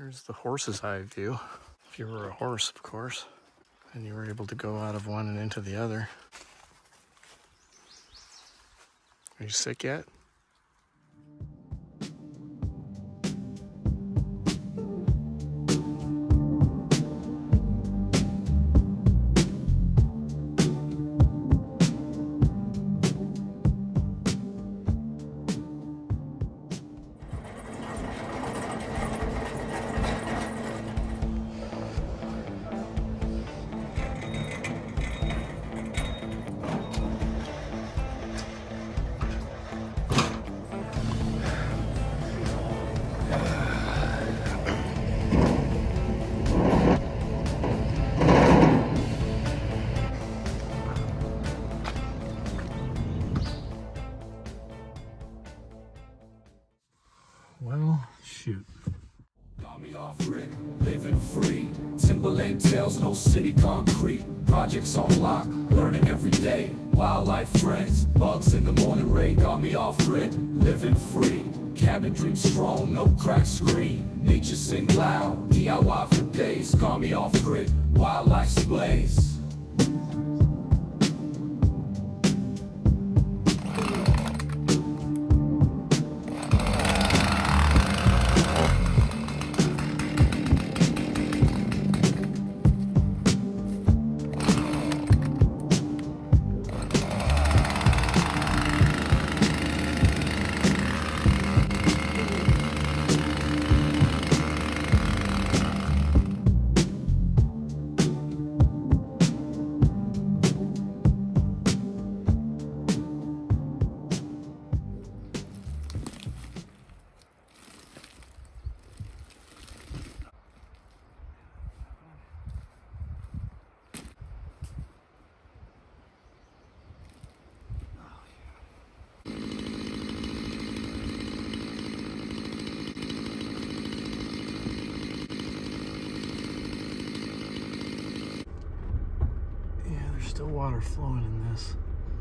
Here's the horse's eye view. If you were a horse, of course, and you were able to go out of one and into the other. Are you sick yet? Well, shoot. Army Offgrid, living free. Timberland tales, no city concrete. Projects on lock, learning every day. Wildlife friends, bugs in the morning raid. Army Offgrid, living free. Cabin dream strong, no crack screen. Nature sing loud, DIY for days. Army Offgrid, wildlife's blaze. Still water flowing in this.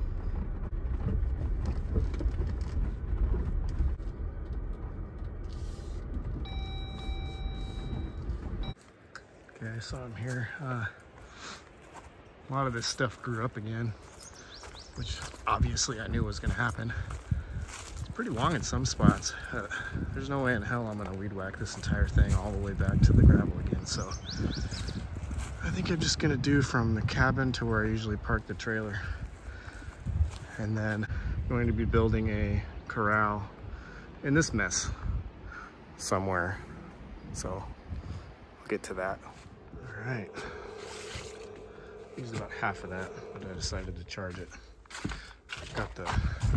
Okay, I saw him here. A lot of this stuff grew up again, which obviously I knew was going to happen. It's pretty long in some spots. There's no way in hell I'm going to weed whack this entire thing all the way back to the gravel again, so I think I'm just gonna do from the cabin to where I usually park the trailer. And then I'm going to be building a corral in this mess somewhere. So I'll get to that. All right. Used about half of that, but I decided to charge it. Got the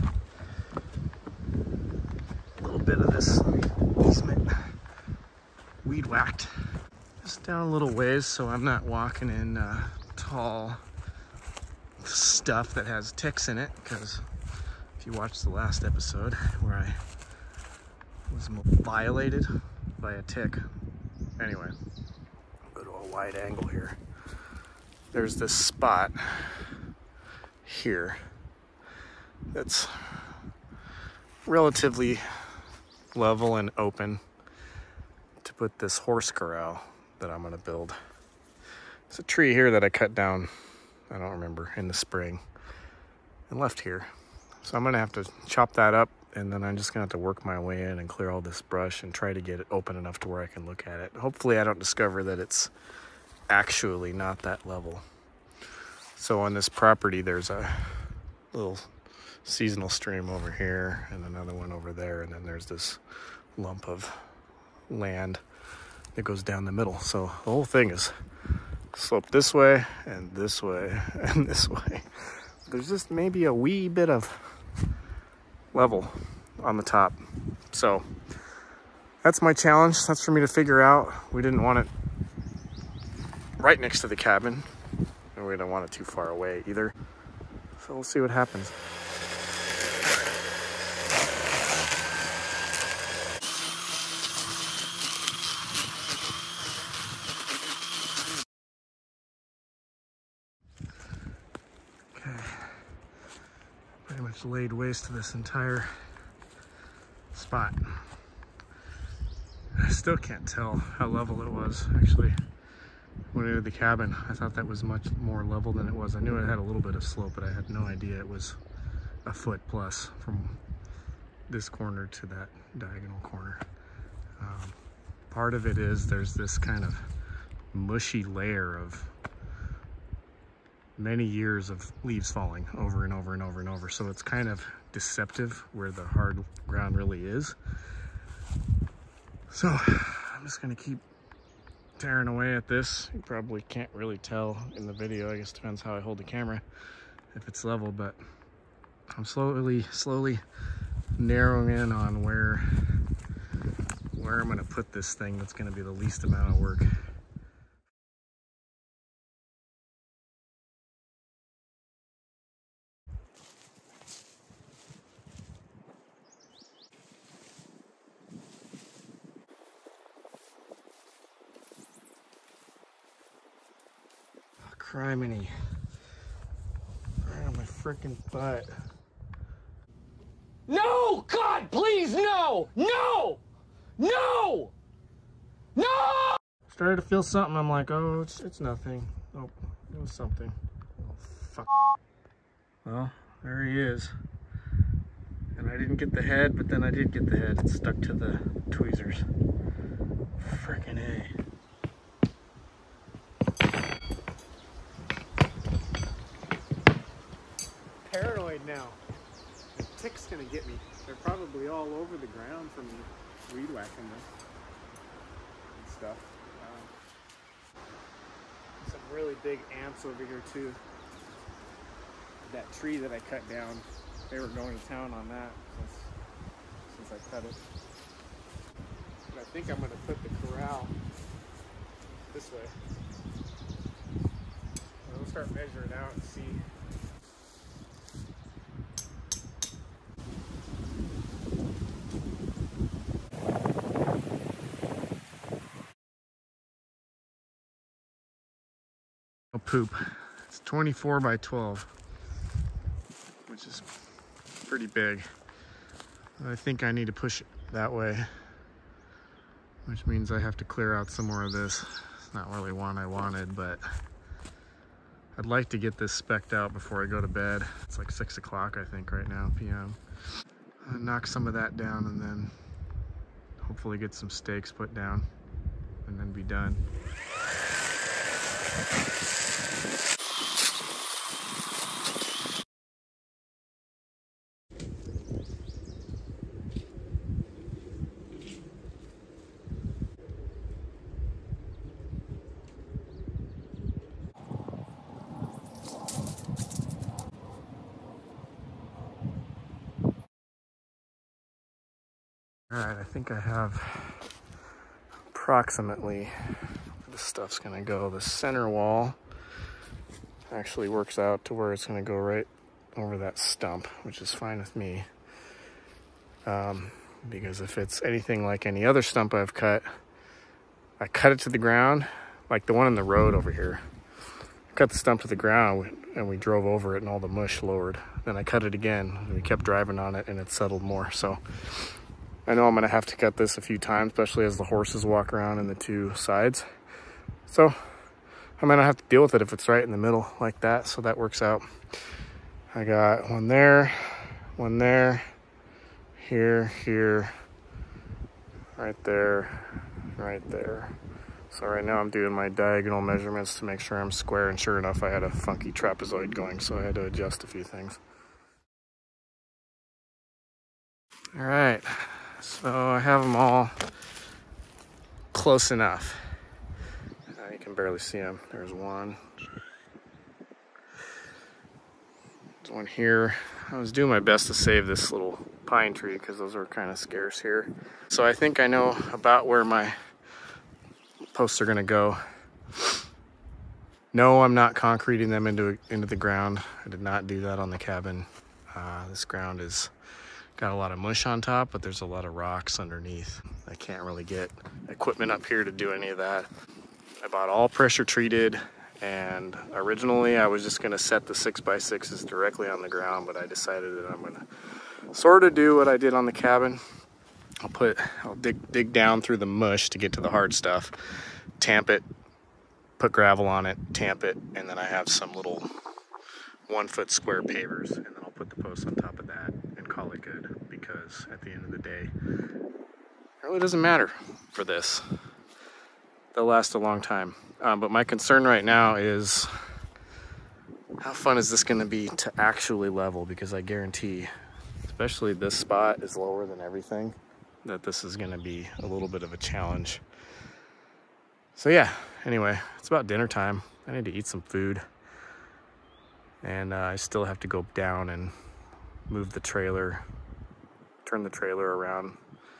little bit of this basement weed whacked. Just down a little ways so I'm not walking in tall stuff that has ticks in it, because if you watched the last episode where I was violated by a tick. Anyway, I'll go to a wide angle here. There's this spot here that's relatively level and open to put this horse corral that I'm gonna build. There's a tree here that I cut down, I don't remember, in the spring and left here. So I'm gonna have to chop that up, and then I'm just gonna have to work my way in and clear all this brush and try to get it open enough to where I can look at it. Hopefully I don't discover that it's actually not that level. So on this property there's a little seasonal stream over here and another one over there, and then there's this lump of land that goes down the middle. So the whole thing is sloped this way and this way and this way. There's just maybe a wee bit of level on the top. So that's my challenge. That's for me to figure out. We didn't want it right next to the cabin, and we don't want it too far away either. So we'll see what happens. Pretty much laid waste to this entire spot. I still can't tell how level it was. Actually, when I entered the cabin, I thought that was much more level than it was. I knew it had a little bit of slope, but I had no idea it was a foot plus from this corner to that diagonal corner. Part of it is there's this kind of mushy layer of many years of leaves falling over and over and over and over. So it's kind of deceptive where the hard ground really is. So I'm just gonna keep tearing away at this. You probably can't really tell in the video. I guess it depends how I hold the camera, if it's level, but I'm slowly narrowing in on where I'm gonna put this thing that's gonna be the least amount of work. Criminy. Right on my freaking butt. No! God, please, no! No! No! No! Started to feel something. I'm like, oh, it's nothing. Oh, it was something. Oh, fuck. Well, there he is. And I didn't get the head, but then I did get the head. It stuck to the tweezers. Frickin' A. Paranoid now. The tick's gonna get me. They're probably all over the ground from weed whacking them and stuff. Some really big ants over here too. That tree that I cut down, they were going to town on that since I cut it. But I think I'm gonna put the corral this way. We'll start measuring out and see. Poop. It's 24 by 12, which is pretty big. I think I need to push it that way, which means I have to clear out some more of this. It's not really one I wanted, but I'd like to get this specced out before I go to bed. It's like 6 o'clock, I think, right now, p.m. I'll knock some of that down and then hopefully get some stakes put down and then be done. All right, I think I have approximately where this stuff's gonna go. The center wall actually works out to where it's gonna go right over that stump, which is fine with me. Because if it's anything like any other stump I've cut, I cut it to the ground, like the one in the road over here. I cut the stump to the ground and we drove over it and all the mush lowered. Then I cut it again and we kept driving on it and it settled more. So I know I'm gonna have to cut this a few times, especially as the horses walk around in the two sides. So I'm gonna have to deal with it if it's right in the middle like that. So that works out. I got one there, here, right there. So right now I'm doing my diagonal measurements to make sure I'm square, and sure enough, I had a funky trapezoid going, so I had to adjust a few things. All right. So I have them all close enough. You can barely see them. There's one. There's one here. I was doing my best to save this little pine tree because those are kind of scarce here. So I think I know about where my posts are gonna go. No, I'm not concreting them into the ground. I did not do that on the cabin. This ground is got a lot of mush on top, but there's a lot of rocks underneath. I can't really get equipment up here to do any of that. I bought all pressure treated, and originally I was just gonna set the 6x6s directly on the ground, but I decided that I'm gonna sort of do what I did on the cabin, I'll dig down through the mush to get to the hard stuff, tamp it, put gravel on it, tamp it, and then I have some little 1 foot square pavers, and then I'll put the posts on top of that and call it good, because at the end of the day, it really doesn't matter for this. They'll last a long time. But my concern right now is, how fun is this gonna be to actually level? Because I guarantee, especially this spot is lower than everything, that this is gonna be a little bit of a challenge. So yeah, anyway, it's about dinner time. I need to eat some food. And I still have to go down and move the trailer, turn the trailer around.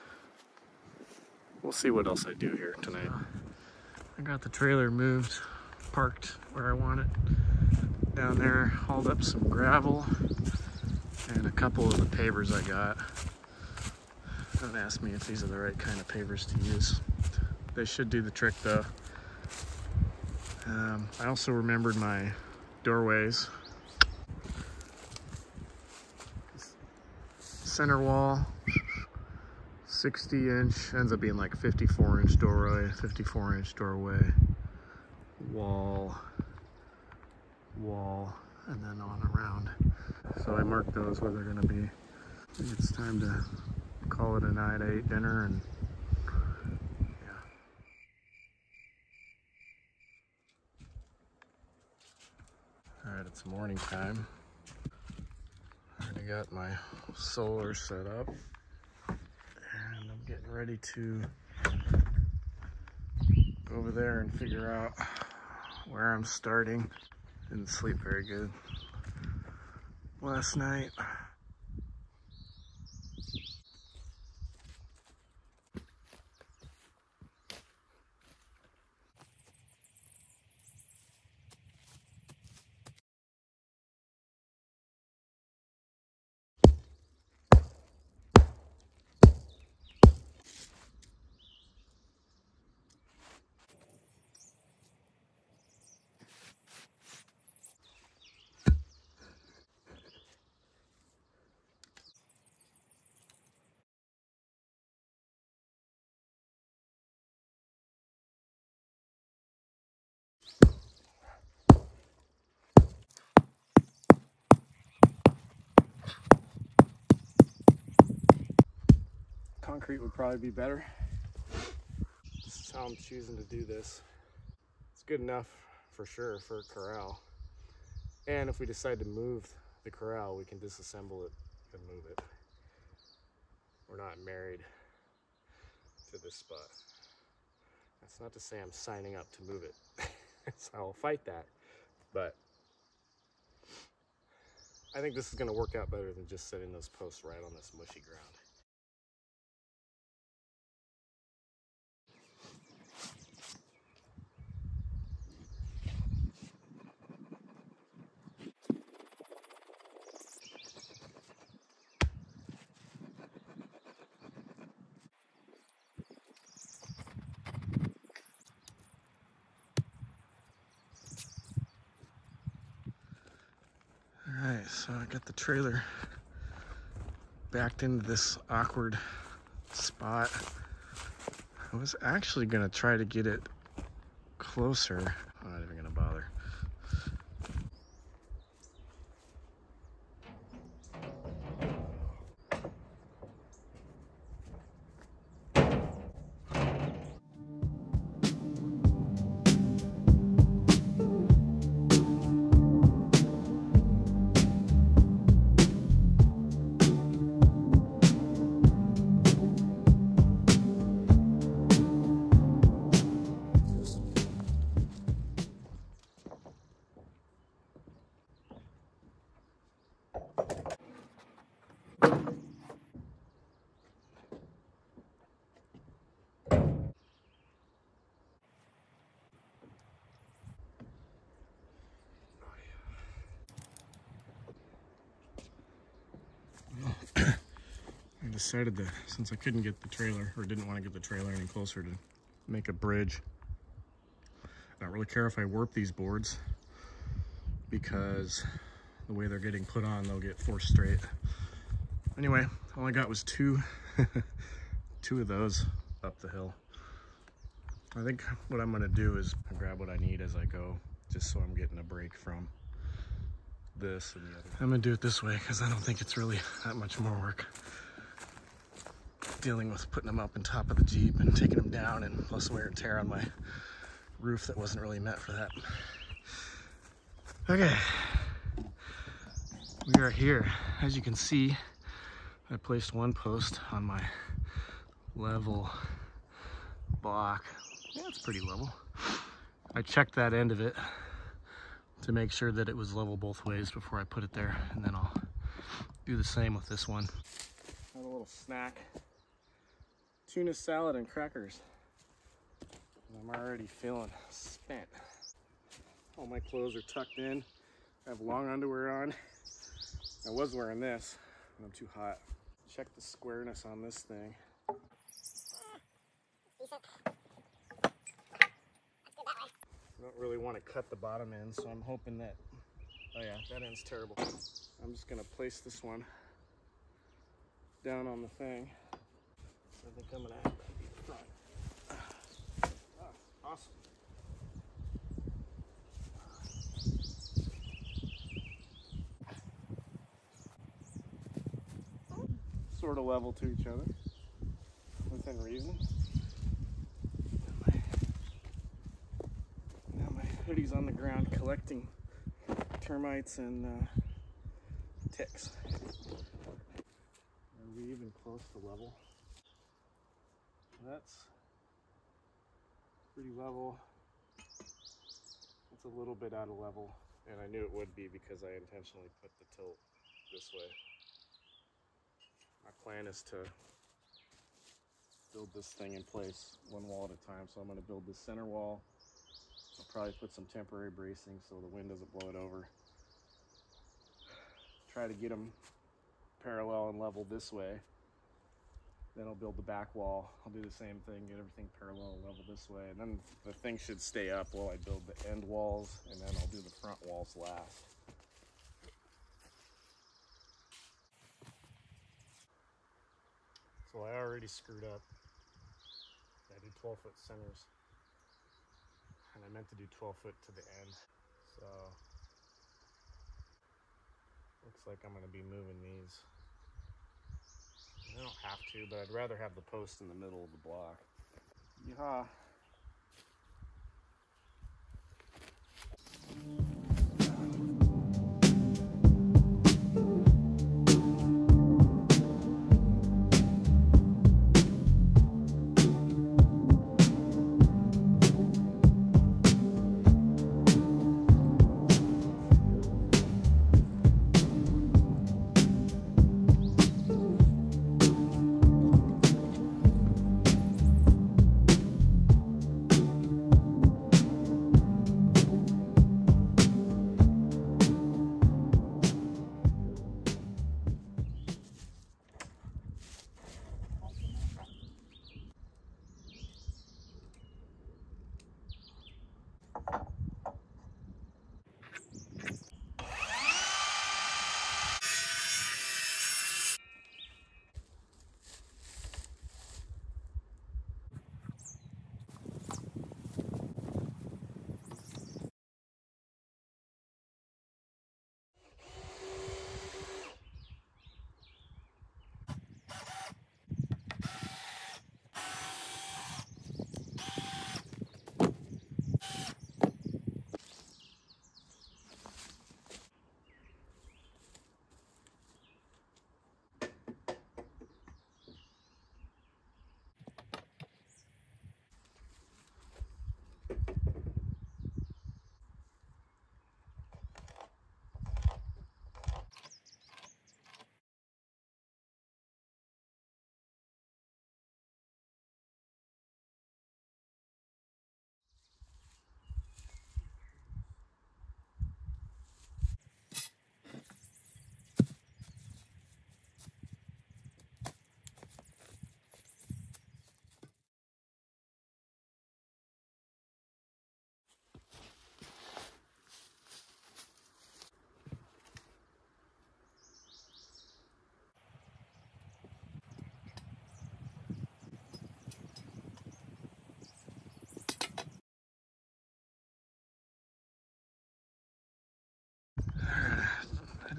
We'll see what else I do here tonight. I got the trailer moved, parked where I want it. Down there, hauled up some gravel and a couple of the pavers I got. Don't ask me if these are the right kind of pavers to use. They should do the trick though. I also remembered my doorways. Center wall, 60-inch, ends up being like 54-inch doorway, 54-inch doorway, wall, and then on around. So I marked those where they're gonna be. I think it's time to call it a night. I ate dinner and yeah. All right, it's morning time. I got my solar set up and I'm getting ready to go over there and figure out where I'm starting. Didn't sleep very good last night. Concrete would probably be better. This is how I'm choosing to do this. It's good enough for sure for a corral. And if we decide to move the corral, we can disassemble it and move it. We're not married to this spot. That's not to say I'm signing up to move it. So I'll fight that. But I think this is going to work out better than just setting those posts right on this mushy ground. Alright, so I got the trailer backed into this awkward spot. I was actually going to try to get it closer. I'm not even going to bother. I decided that since I couldn't get the trailer, or didn't want to get the trailer any closer, to make a bridge. I don't really care if I warp these boards, because the way they're getting put on, they'll get forced straight. Anyway, all I got was two 2 of those up the hill. I think what I'm gonna do is grab what I need as I go, just so I'm getting a break from this and the other. I'm gonna do it this way because I don't think it's really that much more work dealing with putting them up on top of the Jeep and taking them down, and plus wear and tear on my roof that wasn't really meant for that. Okay, we are here. As you can see, I placed one post on my level block. Yeah, it's pretty level. I checked that end of it to make sure that it was level both ways before I put it there, and then I'll do the same with this one. Have a little snack. Tuna salad and crackers. I'm already feeling spent. All my clothes are tucked in. I have long underwear on. I was wearing this, but I'm too hot. Check the squareness on this thing. I don't really want to cut the bottom end, so I'm hoping that, oh yeah, that end's terrible. I'm just gonna place this one down on the thing. I think I'm gonna have that be the front. Oh, awesome. Sort of level to each other within reason. Now my hoodie's on the ground collecting termites and ticks. Are we even close to level? That's pretty level. It's a little bit out of level, and I knew it would be because I intentionally put the tilt this way. My plan is to build this thing in place one wall at a time. So I'm going to build this center wall. I'll probably put some temporary bracing so the wind doesn't blow it over. Try to get them parallel and level this way. Then I'll build the back wall. I'll do the same thing, get everything parallel and level this way. And then the thing should stay up while I build the end walls, and then I'll do the front walls last. So I already screwed up. I did 12-foot centers, and I meant to do 12-foot to the end. So looks like I'm going to be moving these. I don't have to, but I'd rather have the post in the middle of the block. Yeehaw.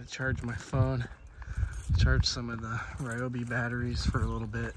gonna charge my phone, charge some of the Ryobi batteries for a little bit.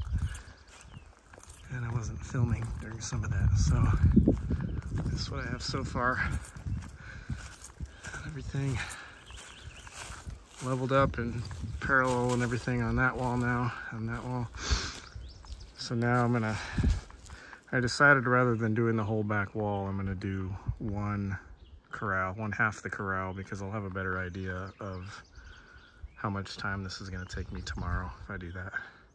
And I wasn't filming during some of that, so this is what I have so far. Everything leveled up and parallel and everything on that wall now, on that wall. So now I decided rather than doing the whole back wall, I'm gonna do one half the corral, because I'll have a better idea of how much time this is gonna take me tomorrow if I do that.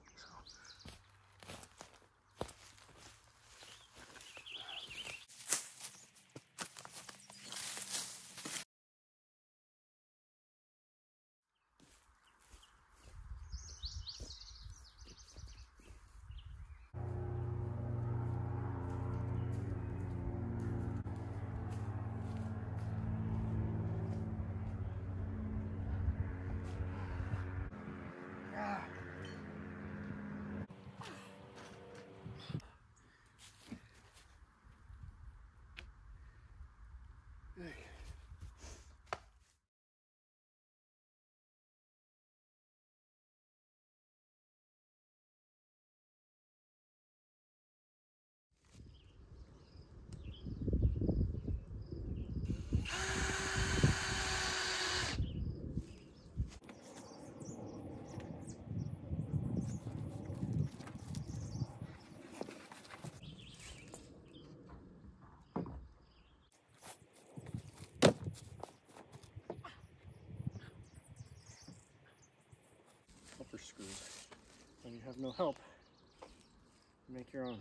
Upper screws. When you have no help, you make your own.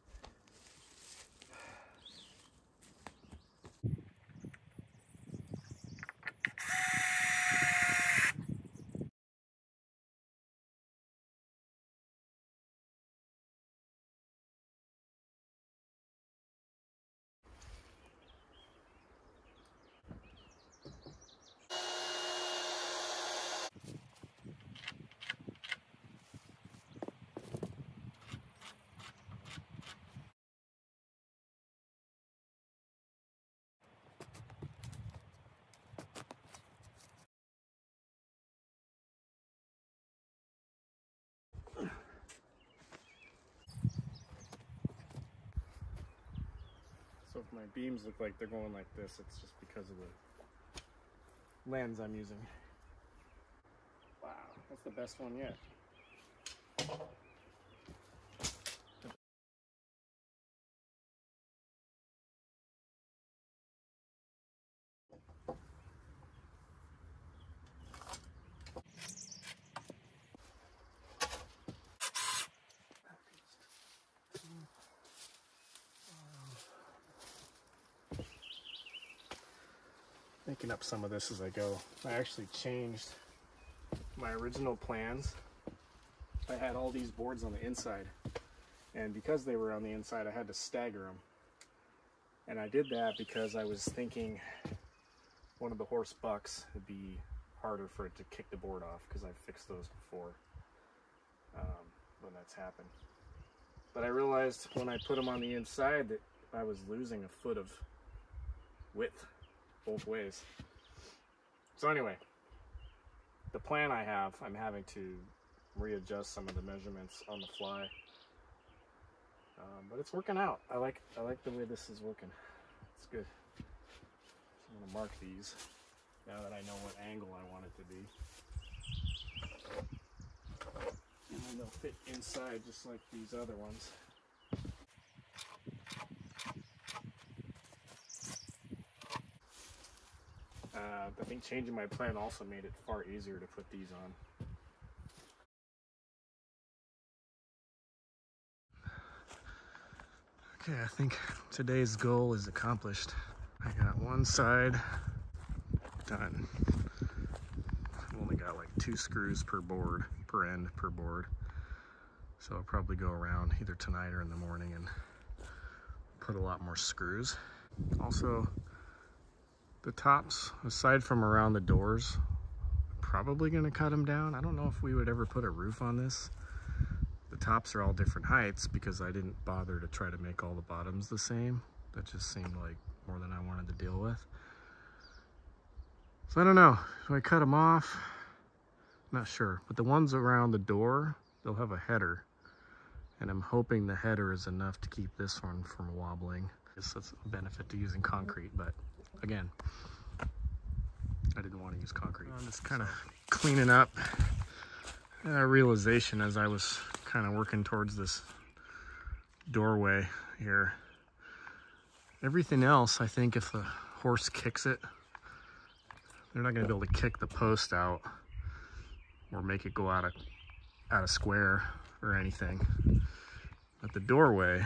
So if my beams look like they're going like this, it's just because of the lens I'm using. Wow, that's the best one yet. Making up some of this as I go. I actually changed my original plans. I had all these boards on the inside, and because they were on the inside, I had to stagger them. And I did that because I was thinking one of the horse bucks would be harder for it to kick the board off, because I've fixed those before when that's happened. But I realized when I put them on the inside that I was losing a foot of width both ways. So anyway, the plan I have, I'm having to readjust some of the measurements on the fly, but it's working out. I like the way this is working. It's good. So I'm gonna mark these now that I know what angle I want it to be, and then they'll fit inside just like these other ones. I think changing my plan also made it far easier to put these on. Okay, I think today's goal is accomplished. I got one side done. I've only got like 2 screws per board, per end per board. So I'll probably go around either tonight or in the morning and put a lot more screws. Also, the tops, aside from around the doors, probably gonna cut them down. I don't know if we would ever put a roof on this. The tops are all different heights because I didn't bother to try to make all the bottoms the same. That just seemed like more than I wanted to deal with. So I don't know, do I cut them off? Not sure, but the ones around the door, they'll have a header. And I'm hoping the header is enough to keep this one from wobbling. That's a benefit to using concrete, but again, I didn't want to use concrete. I'm just kind of cleaning up a realization as I was kind of working towards this doorway here. Everything else, I think if the horse kicks it, they're not going to be able to kick the post out or make it go out of square or anything. But the doorway,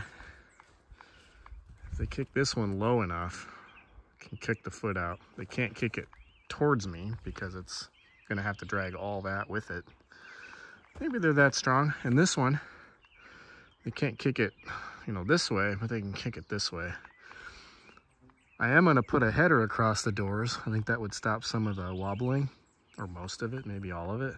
if they kick this one low enough, can kick the foot out. They can't kick it towards me because it's gonna have to drag all that with it. Maybe they're that strong. And this one, they can't kick it, you know, this way, but they can kick it this way. I am gonna put a header across the doors. I think that would stop some of the wobbling, or most of it, maybe all of it.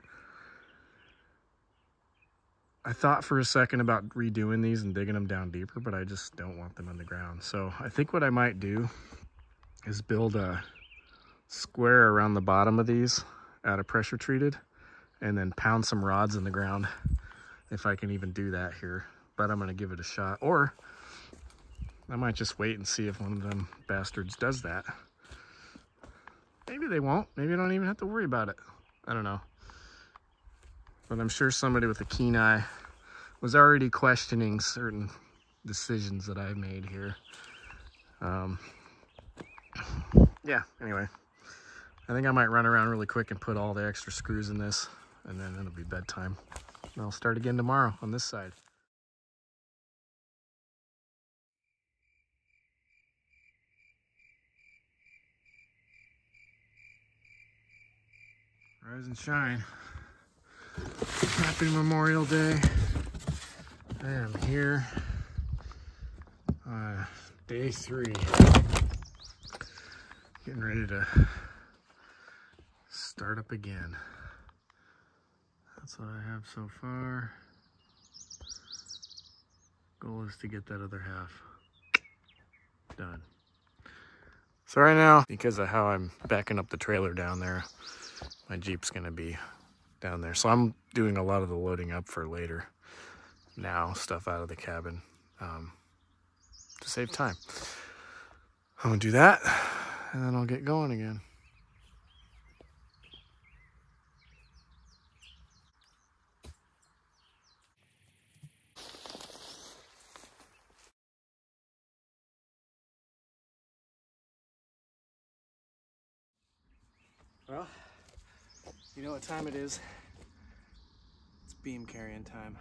I thought for a second about redoing these and digging them down deeper, but I just don't want them on the ground. So I think what I might do is build a square around the bottom of these out of pressure treated and then pound some rods in the ground if I can even do that here. But I'm gonna give it a shot. Or I might just wait and see if one of them bastards does that. Maybe they won't. Maybe I don't even have to worry about it. I don't know. But I'm sure somebody with a keen eye was already questioning certain decisions that I've made here. Yeah, anyway. I think I might run around really quick and put all the extra screws in this, and then it'll be bedtime. And I'll start again tomorrow on this side. Rise and shine. Happy Memorial Day. I am here. Day 3. Getting ready to start up again. That's what I have so far. Goal is to get that other half done. So right now, because of how I'm backing up the trailer down there, my Jeep's gonna be down there. So I'm doing a lot of the loading up for later now, stuff out of the cabin, to save time. I'm gonna do that, and then I'll get going again. Well, you know what time it is. It's beam carrying time.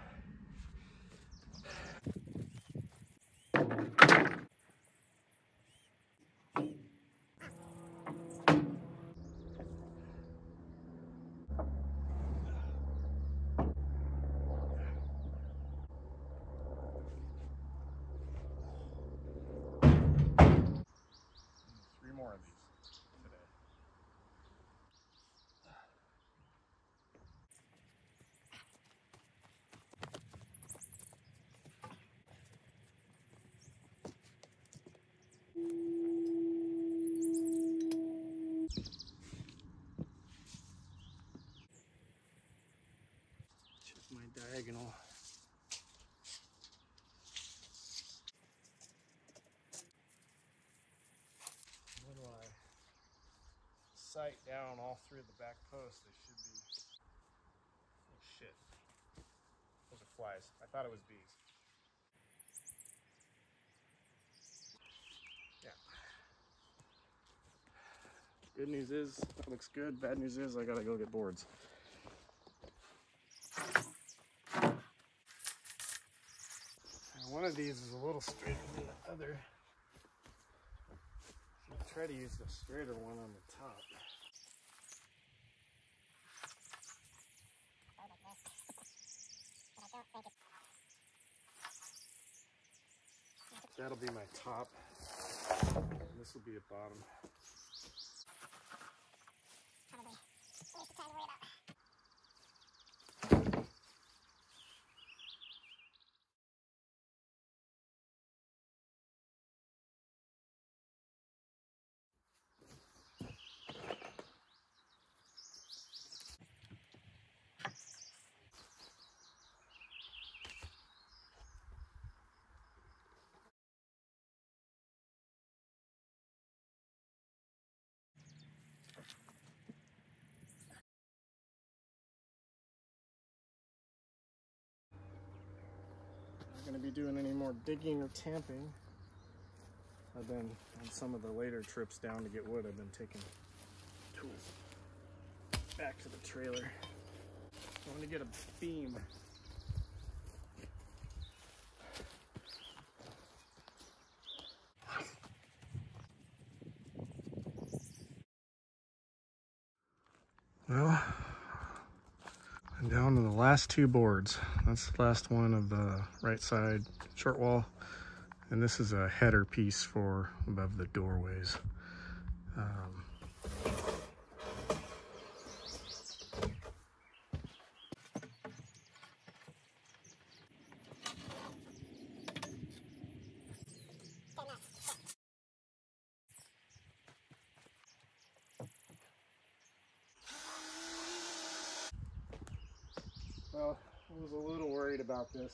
Three more of these today. Check my diagonal. When I sight down all through the back post, they should be. Oh shit. Those are flies. I thought it was bees. Yeah. Good news is, that looks good. Bad news is, I gotta go get boards. And one of these is a little straighter than the other. I'll try to use the straighter one on the top. That'll be my top. And this will be at bottom. going to be doing any more digging or tamping. I've been on some of the later trips down to get wood. I've been taking tools back to the trailer. I want to get a beam. Well, I'm down to the last two boards. That's the last one of the right side short wall. And this is a header piece for above the doorways. Well, I was a little worried about this.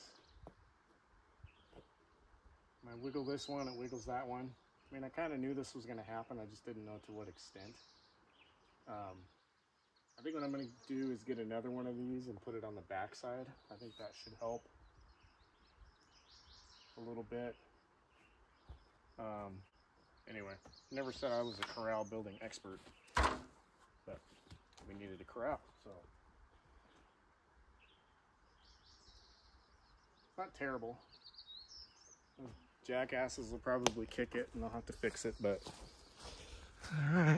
When I wiggle this one, it wiggles that one. I mean, I kind of knew this was going to happen. I just didn't know to what extent. I think what I'm going to do is get another one of these and put it on the back side. I think that should help a little bit. Anyway, never said I was a corral building expert, but we needed a corral, so. It's not terrible. Jackasses will probably kick it and they'll have to fix it, but all right.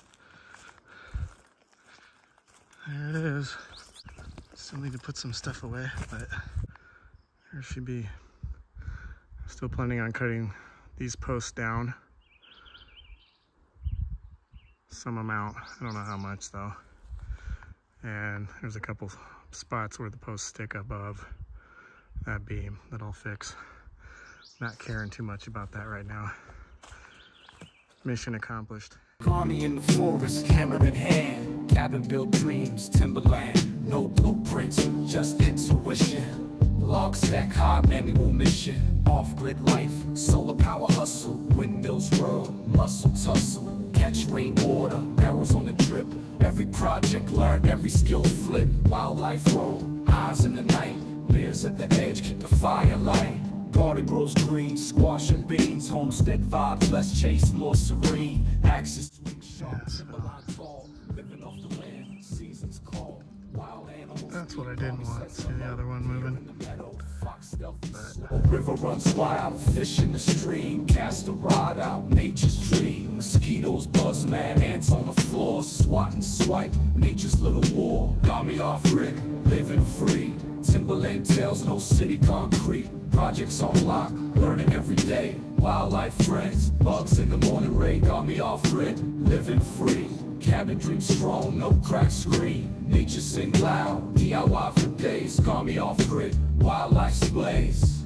There it is. Still need to put some stuff away, but there should be. Still planning on cutting these posts down some amount. I don't know how much though. And there's a couple spots where the posts stick above that beam that I'll fix. Not caring too much about that right now. Mission accomplished. Army in the forest, hammer in hand, cabin built dreams, timberland, no blueprints, just intuition. Log stack high, manual mission, off-grid life, solar power hustle, windmills whirl, muscle tussle, catch rainwater, arrows on the drip. Every project learned, every skill flip, wildlife roll, eyes in the night, bears at the edge, keep the firelight. Garden grows green, squash and beans, homestead vibes, less chase, more serene. Axis swing sharp, timberline tall, living off the land, seasons call. Wild animals. That's what I didn't want. See the other one moving. River runs wild, fish in the stream, cast a rod out, nature's dream. Mosquitoes buzz, mad ants on the floor, swat and swipe, nature's little war. Got me off grid, living free. Timberland tales, no city concrete. Projects on lock, learning every day. Wildlife friends, bugs in the morning ray. Got me off grid, living free. Cabin dream strong, no crack screen. Nature sing loud, DIY for days. Got me off grid, wildlife's blaze.